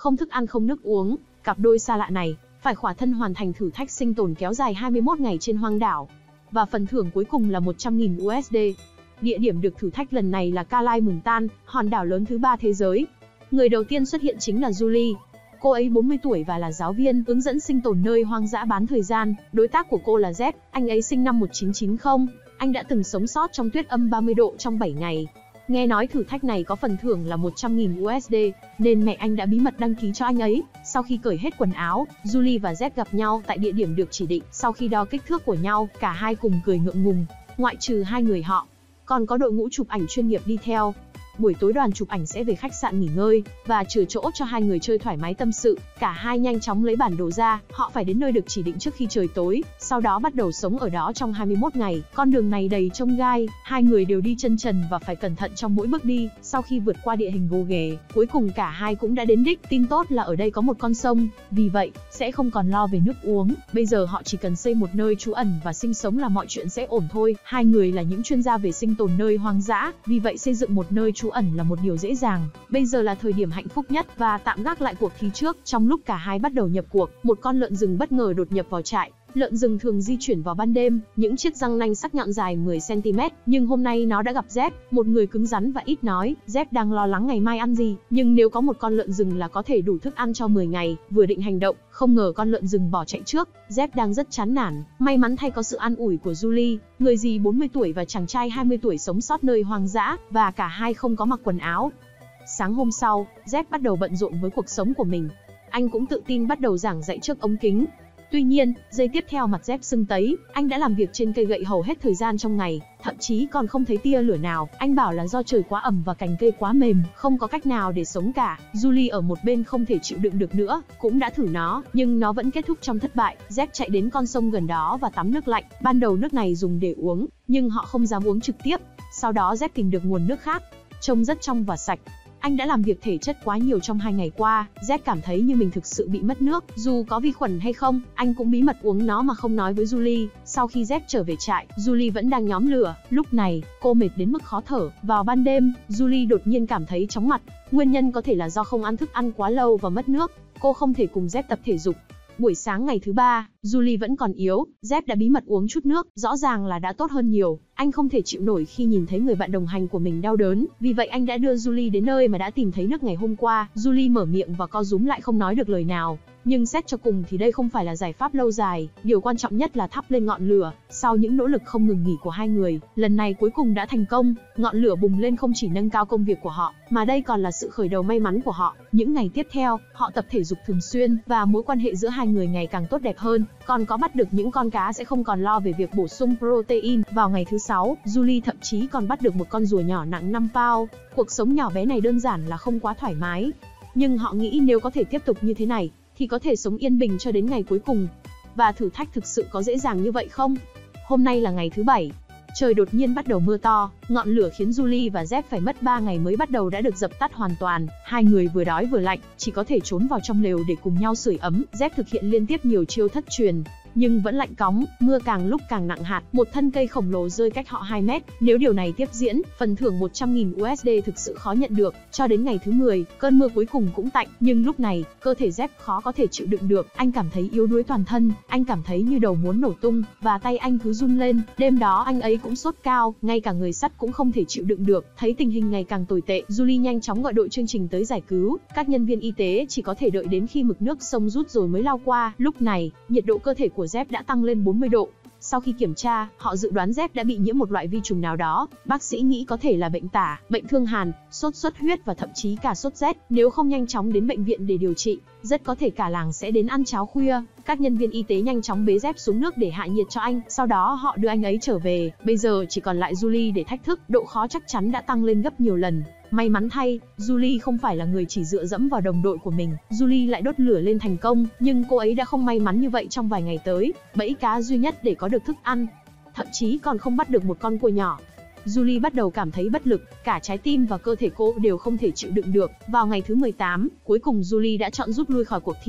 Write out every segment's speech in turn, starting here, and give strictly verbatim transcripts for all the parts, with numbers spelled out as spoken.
Không thức ăn không nước uống, cặp đôi xa lạ này phải khỏa thân hoàn thành thử thách sinh tồn kéo dài hai mươi mốt ngày trên hoang đảo. Và phần thưởng cuối cùng là một trăm nghìn u ét đê. Địa điểm được thử thách lần này là Kalimantan, hòn đảo lớn thứ ba thế giới. Người đầu tiên xuất hiện chính là Julie. Cô ấy bốn mươi tuổi và là giáo viên hướng dẫn sinh tồn nơi hoang dã bán thời gian. Đối tác của cô là Z, anh ấy sinh năm một nghìn chín trăm chín mươi. Anh đã từng sống sót trong tuyết âm ba mươi độ trong bảy ngày. Nghe nói thử thách này có phần thưởng là một trăm nghìn u ét đê, nên mẹ anh đã bí mật đăng ký cho anh ấy. Sau khi cởi hết quần áo, Julie và Z gặp nhau tại địa điểm được chỉ định. Sau khi đo kích thước của nhau, cả hai cùng cười ngượng ngùng, ngoại trừ hai người họ. Còn có đội ngũ chụp ảnh chuyên nghiệp đi theo. Buổi tối đoàn chụp ảnh sẽ về khách sạn nghỉ ngơi, và chừa chỗ cho hai người chơi thoải mái tâm sự. Cả hai nhanh chóng lấy bản đồ ra, họ phải đến nơi được chỉ định trước khi trời tối, sau đó bắt đầu sống ở đó trong hai mươi mốt ngày. Con đường này đầy chông gai, hai người đều đi chân trần và phải cẩn thận trong mỗi bước đi. Sau khi vượt qua địa hình gồ ghề, cuối cùng cả hai cũng đã đến đích. Tin tốt là ở đây có một con sông, vì vậy sẽ không còn lo về nước uống. Bây giờ họ chỉ cần xây một nơi trú ẩn và sinh sống là mọi chuyện sẽ ổn thôi. Hai người là những chuyên gia về sinh tồn nơi hoang dã, vì vậy xây dựng một nơi trú ẩn là một điều dễ dàng. Bây giờ là thời điểm hạnh phúc nhất và tạm gác lại cuộc thi trước. Trong lúc cả hai bắt đầu nhập cuộc, một con lợn rừng bất ngờ đột nhập vào trại. Lợn rừng thường di chuyển vào ban đêm, những chiếc răng nanh sắc nhọn dài mười xăng ti mét, nhưng hôm nay nó đã gặp Z, một người cứng rắn và ít nói. Z đang lo lắng ngày mai ăn gì, nhưng nếu có một con lợn rừng là có thể đủ thức ăn cho mười ngày. Vừa định hành động, không ngờ con lợn rừng bỏ chạy trước. Z đang rất chán nản, may mắn thay có sự an ủi của Julie, người dì bốn mươi tuổi và chàng trai hai mươi tuổi sống sót nơi hoang dã, và cả hai không có mặc quần áo. Sáng hôm sau, Z bắt đầu bận rộn với cuộc sống của mình. Anh cũng tự tin bắt đầu giảng dạy trước ống kính. Tuy nhiên, giây tiếp theo mặt Z sưng tấy, anh đã làm việc trên cây gậy hầu hết thời gian trong ngày, thậm chí còn không thấy tia lửa nào. Anh bảo là do trời quá ẩm và cành cây quá mềm, không có cách nào để sống cả. Julie ở một bên không thể chịu đựng được nữa, cũng đã thử nó, nhưng nó vẫn kết thúc trong thất bại. Z chạy đến con sông gần đó và tắm nước lạnh. Ban đầu nước này dùng để uống, nhưng họ không dám uống trực tiếp. Sau đó Z tìm được nguồn nước khác, trông rất trong và sạch. Anh đã làm việc thể chất quá nhiều trong hai ngày qua, Z cảm thấy như mình thực sự bị mất nước, dù có vi khuẩn hay không, anh cũng bí mật uống nó mà không nói với Julie. Sau khi Z trở về trại, Julie vẫn đang nhóm lửa, lúc này, cô mệt đến mức khó thở. Vào ban đêm, Julie đột nhiên cảm thấy chóng mặt, nguyên nhân có thể là do không ăn thức ăn quá lâu và mất nước, cô không thể cùng Z tập thể dục. Buổi sáng ngày thứ ba, Julie vẫn còn yếu, Z đã bí mật uống chút nước, rõ ràng là đã tốt hơn nhiều. Anh không thể chịu nổi khi nhìn thấy người bạn đồng hành của mình đau đớn, vì vậy anh đã đưa Julie đến nơi mà đã tìm thấy nước ngày hôm qua. Julie mở miệng và co rúm lại không nói được lời nào. Nhưng xét cho cùng thì đây không phải là giải pháp lâu dài, điều quan trọng nhất là thắp lên ngọn lửa. Sau những nỗ lực không ngừng nghỉ của hai người, lần này cuối cùng đã thành công. Ngọn lửa bùng lên không chỉ nâng cao công việc của họ, mà đây còn là sự khởi đầu may mắn của họ. Những ngày tiếp theo, họ tập thể dục thường xuyên, và mối quan hệ giữa hai người ngày càng tốt đẹp hơn. Còn có bắt được những con cá sẽ không còn lo về việc bổ sung protein. Vào ngày thứ sáu, Julie thậm chí còn bắt được một con rùa nhỏ nặng năm pound. Cuộc sống nhỏ bé này đơn giản là không quá thoải mái. Nhưng họ nghĩ nếu có thể tiếp tục như thế này, thì có thể sống yên bình cho đến ngày cuối cùng. Và thử thách thực sự có dễ dàng như vậy không? Hôm nay là ngày thứ bảy. Trời đột nhiên bắt đầu mưa to, ngọn lửa khiến Julie và Z phải mất ba ngày mới bắt đầu đã được dập tắt hoàn toàn. Hai người vừa đói vừa lạnh, chỉ có thể trốn vào trong lều để cùng nhau sưởi ấm. Z thực hiện liên tiếp nhiều chiêu thất truyền, nhưng vẫn lạnh cóng, mưa càng lúc càng nặng hạt. Một thân cây khổng lồ rơi cách họ hai mét. Nếu điều này tiếp diễn, phần thưởng một trăm nghìn u ét đê thực sự khó nhận được. Cho đến ngày thứ mười, cơn mưa cuối cùng cũng tạnh, nhưng lúc này, cơ thể Z khó có thể chịu đựng được. Anh cảm thấy yếu đuối toàn thân, anh cảm thấy như đầu muốn nổ tung, và tay anh cứ run lên. Đêm đó anh ấy cũng sốt cao, ngay cả người sắt cũng không thể chịu đựng được. Thấy tình hình ngày càng tồi tệ, Julie nhanh chóng gọi đội chương trình tới giải cứu. Các nhân viên y tế chỉ có thể đợi đến khi mực nước sông rút rồi mới lao qua. Lúc này, nhiệt độ cơ thể của Z đã tăng lên bốn mươi độ. Sau khi kiểm tra, họ dự đoán Z đã bị nhiễm một loại vi trùng nào đó. Bác sĩ nghĩ có thể là bệnh tả, bệnh thương hàn, sốt xuất huyết và thậm chí cả sốt rét. Nếu không nhanh chóng đến bệnh viện để điều trị, rất có thể cả làng sẽ đến ăn cháo khuya. Các nhân viên y tế nhanh chóng bế Z xuống nước để hạ nhiệt cho anh, sau đó họ đưa anh ấy trở về. Bây giờ chỉ còn lại Julie để thách thức, độ khó chắc chắn đã tăng lên gấp nhiều lần. May mắn thay, Julie không phải là người chỉ dựa dẫm vào đồng đội của mình. Julie lại đốt lửa lên thành công, nhưng cô ấy đã không may mắn như vậy trong vài ngày tới. Bẫy cá duy nhất để có được thức ăn, thậm chí còn không bắt được một con cua nhỏ. Julie bắt đầu cảm thấy bất lực, cả trái tim và cơ thể cô đều không thể chịu đựng được. Vào ngày thứ mười tám, cuối cùng Julie đã chọn rút lui khỏi cuộc thi.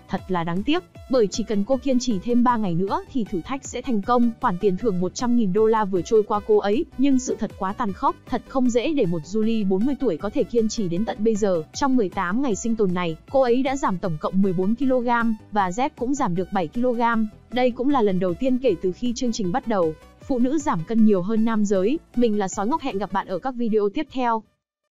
Thật là đáng tiếc, bởi chỉ cần cô kiên trì thêm ba ngày nữa thì thử thách sẽ thành công, khoản tiền thưởng một trăm nghìn đô la vừa trôi qua cô ấy, nhưng sự thật quá tàn khốc, thật không dễ để một Julie bốn mươi tuổi có thể kiên trì đến tận bây giờ. Trong mười tám ngày sinh tồn này, cô ấy đã giảm tổng cộng mười bốn ki lô gam, và Z cũng giảm được bảy ki lô gam. Đây cũng là lần đầu tiên kể từ khi chương trình bắt đầu, phụ nữ giảm cân nhiều hơn nam giới. Mình là Sói Ngốc, hẹn gặp bạn ở các video tiếp theo.